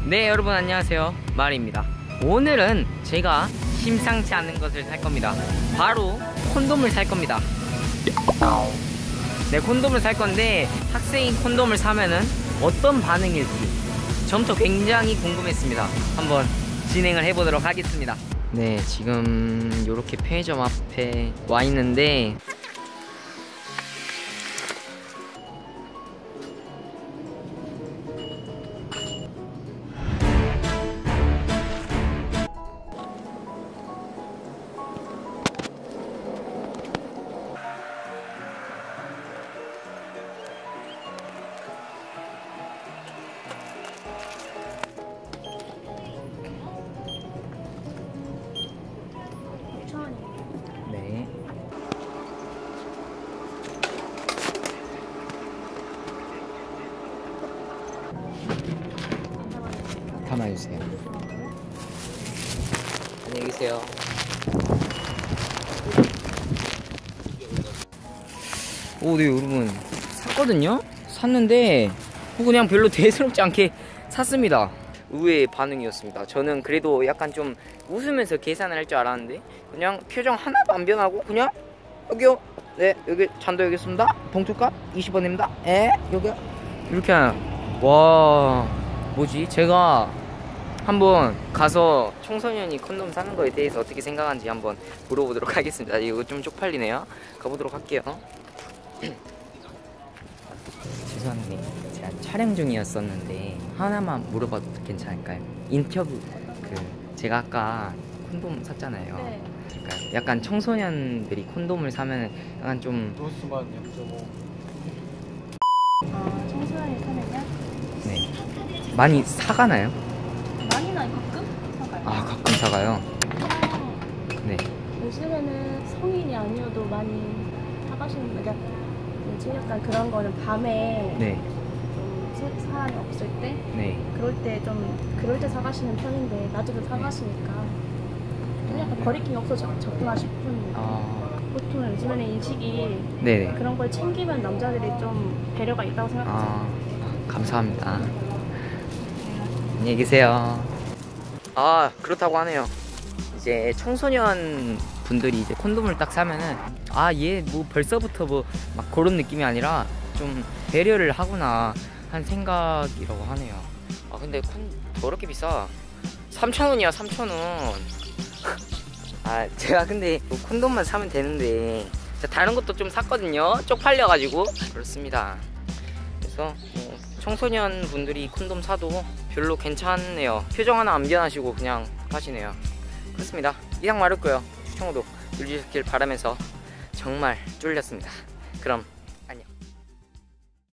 네, 여러분 안녕하세요, 마리입니다. 오늘은 제가 심상치 않은 것을 살 겁니다. 바로 콘돔을 살 겁니다. 네, 콘돔을 살 건데 학생이 콘돔을 사면은 어떤 반응일지 저부터 굉장히 궁금했습니다. 한번 진행을 해보도록 하겠습니다. 네, 지금 이렇게 편의점 앞에 와 있는데 네. 담아주세요. 안녕히 계세요. 오, 네, 여러분 샀거든요? 샀는데 그냥 별로 대수롭지 않게 샀습니다. 의외의 반응이었습니다. 저는 그래도 약간 좀 웃으면서 계산을 할 줄 알았는데 그냥 표정 하나도 안 변하고 그냥 여기요, 네, 여기 잔도 여기 있습니다, 봉투값 20원입니다, 여기요, 이렇게 와, 뭐지? 제가 한번 가서 청소년이 콘돔 사는 거에 대해서 어떻게 생각하는지 한번 물어보도록 하겠습니다. 이거 좀 쪽팔리네요. 가보도록 할게요. 죄송한데 제가 촬영 중이었었는데 하나만 물어봐도 괜찮을까요? 인터뷰, 제가 아까 콘돔 샀잖아요. 네. 그러니까 약간 청소년들이 콘돔을 사면 약간 좀 도수만 0.5. 청소년이 사면요? 네, 많이 사가나요? 많이는 아니고 가끔 사가요. 아, 가끔 사가요? 네. 요즘에는 성인이 아니어도 많이 사가시는, 그러니까 뭐지? 약간 그런 거는 밤에 네. 좀 사람이 없을 때, 네. 그럴 때 사가시는 편인데 낮에도 사가시니까 좀 약간 거리낌이 없어서 접근하고 싶은. 보통 요즘에는 인식이 네네. 그런 걸 챙기면 남자들이 좀 배려가 있다고 생각하죠. 감사합니다. 안녕히 계세요. 아, 그렇다고 하네요. 이제 청소년 분들이 이제 콘돔을 딱 사면은 얘 뭐 벌써부터 뭐 막 그런 느낌이 아니라 좀 배려를 하구나 한 생각이라고 하네요. 근데 더럽게 비싸. 3,000원이야 3,000원. 제가 근데 뭐 콘돔만 사면 되는데 다른 것도 좀 샀거든요. 쪽팔려가지고. 그렇습니다. 그래서 뭐 청소년 분들이 콘돔 사도 별로 괜찮네요. 표정 하나 안 변하시고 그냥 하시네요. 그렇습니다. 이상 말했고요. 추천, 구독 눌러주시길 바라면서 정말 쫄렸습니다. 그럼